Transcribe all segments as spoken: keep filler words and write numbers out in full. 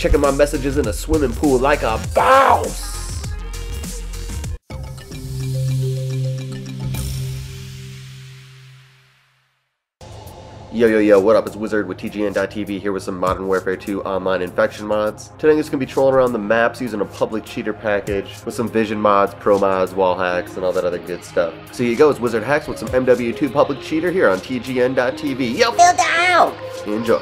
checking my messages in a swimming pool like a boss. Yo yo yo, what up? It's Wizard with T G N dot T V here with some Modern Warfare two online infection mods. Today I'm just going to be trolling around the maps using a public cheater package with some vision mods, pro mods, wall hacks, and all that other good stuff. So here you go, it's Wizard Hacks with some M W two public cheater here on T G N dot T V. Yo, feel down! Enjoy.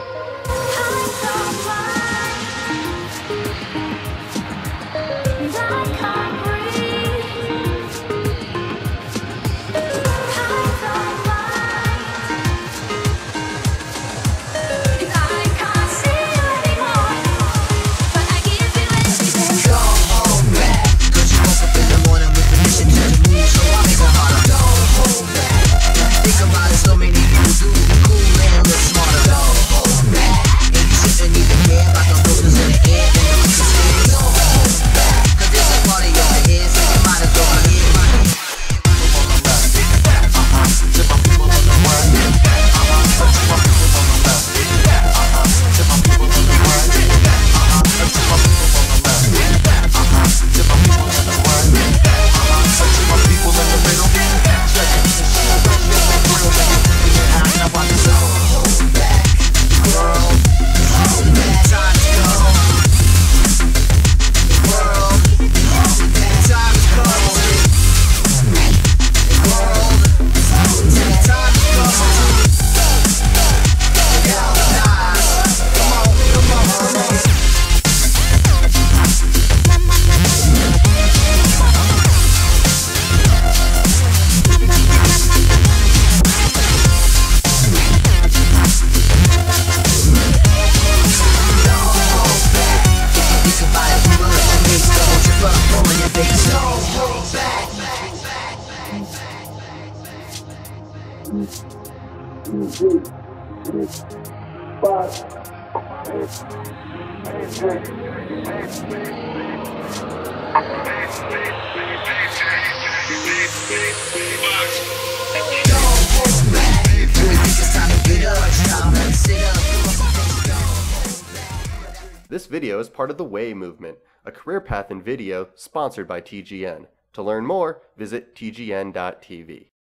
This video is part of the Way movement, a career path in video sponsored by T G N. To learn more, visit T G N dot T V.